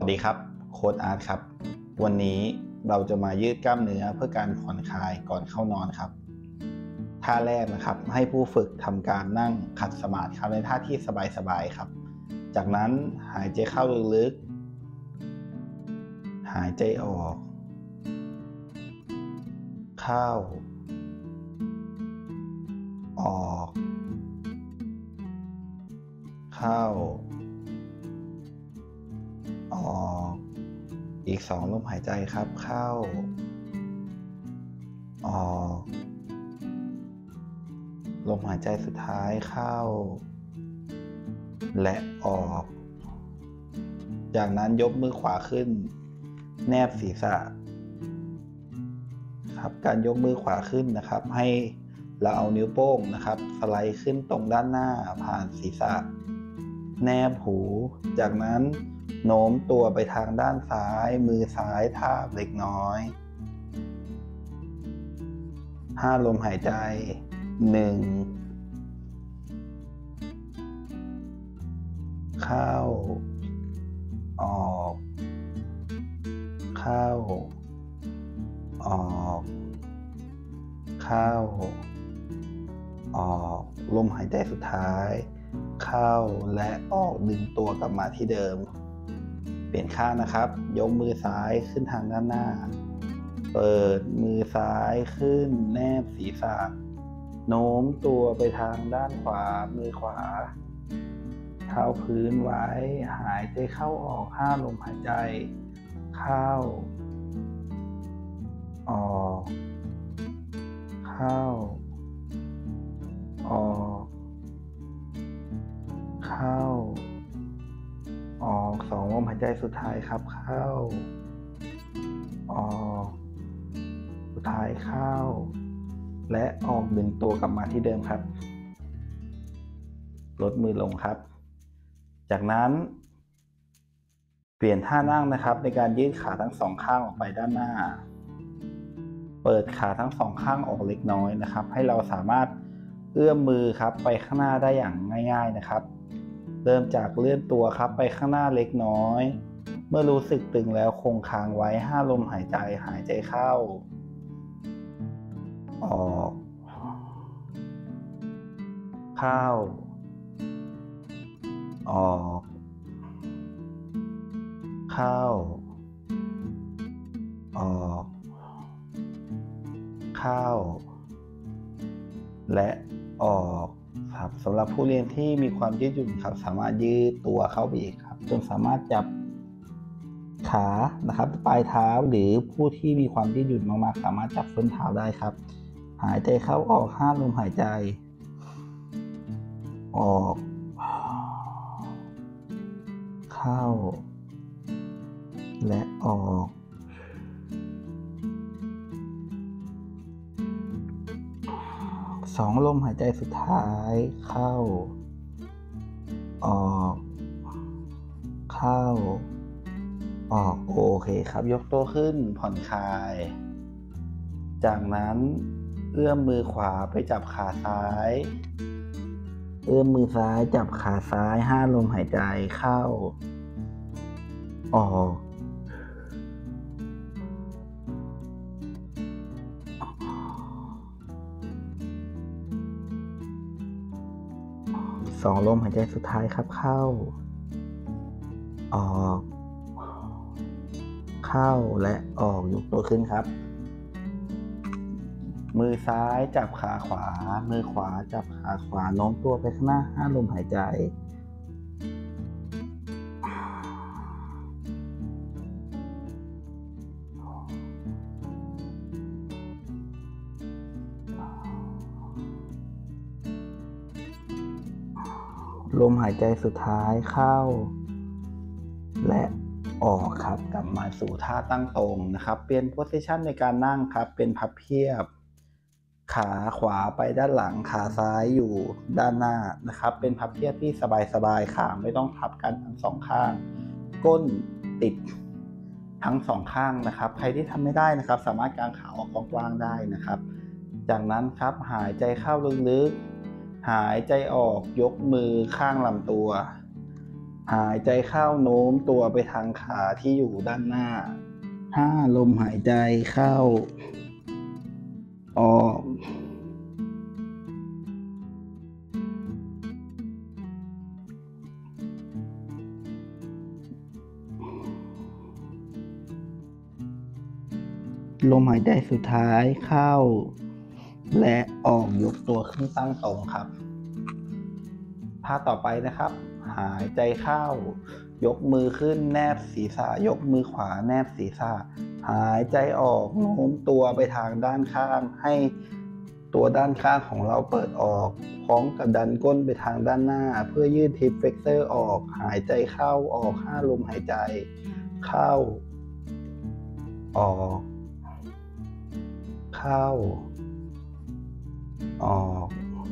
สดีครับโค้ชอาร์ตครับวันนี้เราจะมายืดกล้ามเนื้อเพื่อการผ่อนคลายก่อนเข้านอนครับท่าแรกนะครับให้ผู้ฝึกทำการนั่งขัดสมาธิครับในท่าที่สบายๆครับจากนั้นหายใจเข้าลึกๆหายใจออกเข้าออกเข้าออกอีก2ลมหายใจครับเข้าออกลมหายใจสุดท้ายเข้าและออกจากนั้นยกมือขวาขึ้นแนบศีรษะครับการยกมือขวาขึ้นนะครับให้เราเอานิ้วโป้งนะครับสไลด์ขึ้นตรงด้านหน้าผ่านศีรษะแนบหูจากนั้นโน้มตัวไปทางด้านซ้ายมือซ้ายทาบเล็กน้อย5ลมหายใจ1เข้าออกเข้าออกเข้าออกลมหายใจสุดท้ายเข้าและออกดึงตัวกลับมาที่เดิมเปลี่ยนข้างนะครับยกมือซ้ายขึ้นทางด้านหน้าเปิดมือซ้ายขึ้นแนบศีรษะโน้มตัวไปทางด้านขวามือขวาเท้าพื้นไว้หายใจเข้าออก5ลมหายใจเข้าออกเข้าออกเข้าออก2ลมหายใจสุดท้ายครับเข้าออกสุดท้ายเข้าและออกดึงตัวกลับมาที่เดิมครับลดมือลงครับจากนั้นเปลี่ยนท่านั่งนะครับในการยืดขาทั้งสองข้างออกไปด้านหน้าเปิดขาทั้งสองข้างออกเล็กน้อยนะครับให้เราสามารถเอื้อมมือครับไปข้างหน้าได้อย่างง่ายๆนะครับเริ่มจากเลื่อนตัวครับไปข้างหน้าเล็กน้อยเมื่อรู้สึกตึงแล้วคงค้างไว้5ลมหายใจหายใจเข้าออกเข้าออกเข้าออกเข้าและออกครับสำหรับผู้เรียนที่มีความยืดหยุ่นครับสามารถยืดตัวเข้าไปอีกครับจนสามารถจับขานะครับปลายเท้าหรือผู้ที่มีความยืดหยุ่นมากๆสามารถจับส้นเท้าได้ครับหายใจเข้าออก5ลมหายใจออกเข้าและออก2ลมหายใจสุดท้ายเข้าออกเข้าออกโอเคครับยกตัวขึ้นผ่อนคลายจากนั้นเอื้อมมือขวาไปจับขาซ้ายเอื้อมมือซ้ายจับขาซ้าย5ลมหายใจเข้าออก2ลมหายใจสุดท้ายครับเข้าออกเข้าและออกยกตัวขึ้นครับมือซ้ายจับขาขวามือขวาจับขาขวาโน้มตัวไปข้างหน้า5ลมหายใจลมหายใจสุดท้ายเข้าและออกครับกลับมาสู่ท่าตั้งตรงนะครับเปลี่ยนโพสิชันในการนั่งครับเป็นพับเพียบขาขวาไปด้านหลังขาซ้ายอยู่ด้านหน้านะครับเป็นพับเพียบที่สบายๆขาไม่ต้องทับกันทั้งสองข้างก้นติดทั้งสองข้างนะครับใครที่ทำไม่ได้นะครับสามารถกางขาออกกว้างๆได้นะครับจากนั้นครับหายใจเข้าลึกๆหายใจออกยกมือข้างลำตัวหายใจเข้าโน้มตัวไปทางขาที่อยู่ด้านหน้า 5 ลมหายใจเข้าออกลมหายใจสุดท้ายเข้าและออกยกตัวขึ้นตั้งตรงครับท่าต่อไปนะครับหายใจเข้ายกมือขึ้นแนบศีรษะยกมือขวาแนบศีรษะหายใจออกโน้มตัวไปทางด้านข้างให้ตัวด้านข้างของเราเปิดออกพร้อมกับดันก้นไปทางด้านหน้าเพื่อยืดฮิปเฟลกเซอร์ออกหายใจเข้าออก5 ลมหายใจเข้าออกเข้าออก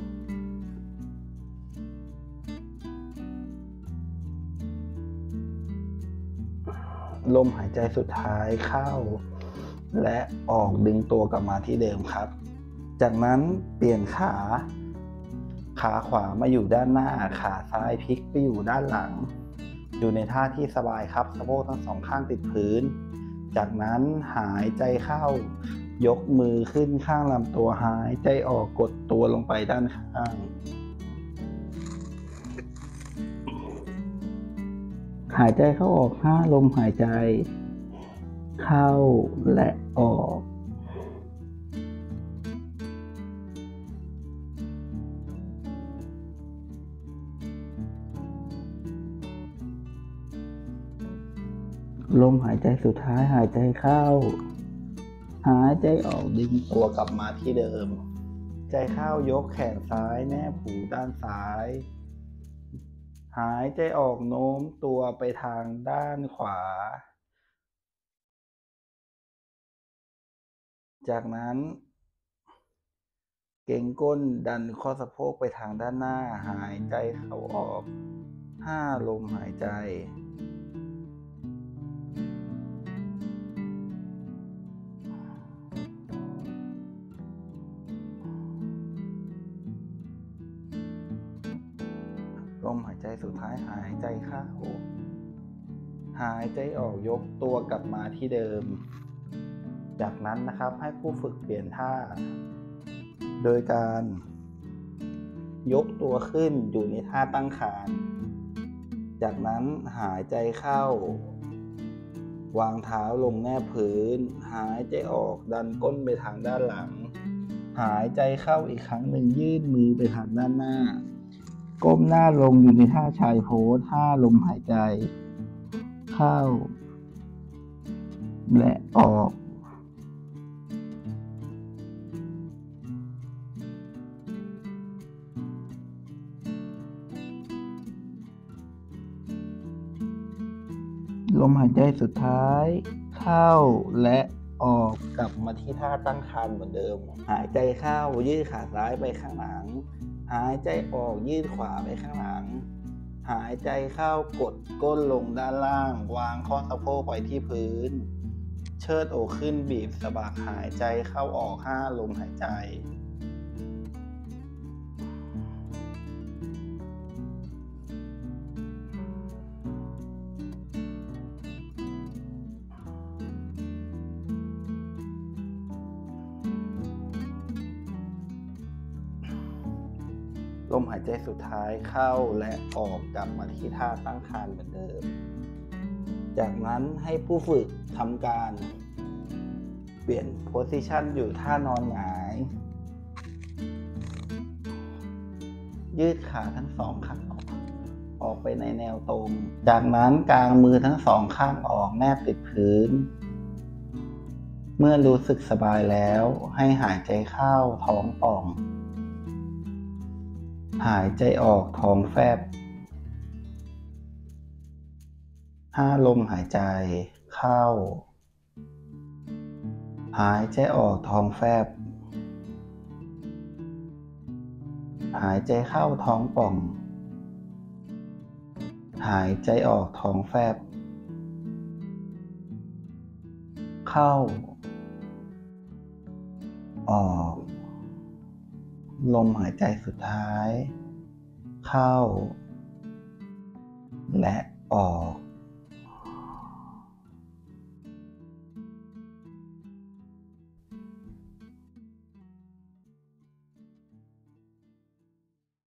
ลมหายใจสุดท้ายเข้าและออกดึงตัวกลับมาที่เดิมครับจากนั้นเปลี่ยนขาขวามาอยู่ด้านหน้าขาซ้ายพลิกไปอยู่ด้านหลังอยู่ในท่าที่สบายครับสะโพกทั้งสองข้างติดพื้นจากนั้นหายใจเข้ายกมือขึ้นข้างลำตัวหายใจออกกดตัวลงไปด้านข้างหายใจเข้าออก5 ลมหายใจเข้าและออกลมหายใจสุดท้ายหายใจเข้าหายใจออกดึงตัวกลับมาที่เดิมใจเข้ายกแขนซ้ายแนบหูด้านซ้ายหายใจออกโน้มตัวไปทางด้านขวาจากนั้นเกร็งก้นดันข้อสะโพกไปทางด้านหน้าหายใจเข้าออก5 ลมหายใจลมหายใจสุดท้ายหายใจเข้าหายใจออกยกตัวกลับมาที่เดิมจากนั้นนะครับให้ผู้ฝึกเปลี่ยนท่าโดยการยกตัวขึ้นอยู่ในท่าตั้งคานจากนั้นหายใจเข้าวางเท้าลงแนบพื้นหายใจออกดันก้นไปทางด้านหลังหายใจเข้าอีกครั้งหนึ่งยืดมือไปทางด้านหน้าก้มหน้าลงอยู่ในท่าชายโพส5 ลมหายใจเข้าและออกลมหายใจสุดท้ายเข้าและออกกลับมาที่ท่าตั้งคานเหมือนเดิมหายใจเข้ายืดขาซ้ายไปข้างหลังหายใจออกยืดขวาไปข้างหลังหายใจเข้ากดก้นลงด้านล่างวางข้อสะโพกไว้ที่พื้นเชิดอกขึ้นบีบสะบักหายใจเข้าออก5 ลมหายใจลมหายใจสุดท้ายเข้าและออกกลับมาที่ท่าตั้งคานเหมือนเดิมจากนั้นให้ผู้ฝึกทำการเปลี่ยนโพสิชันอยู่ท่านอนหงายยืดขาทั้งสองข้างออกไปในแนวตรงจากนั้นกางมือทั้งสองข้างออกแนบติดพื้นเมื่อรู้สึกสบายแล้วให้หายใจเข้าท้องป่องหายใจออกท้องแฟบ5 ลมหายใจเข้าหายใจออกท้องแฟบหายใจเข้าท้องป่องหายใจออกท้องแฟบเข้าออกลมหายใจสุดท้ายเข้าและออก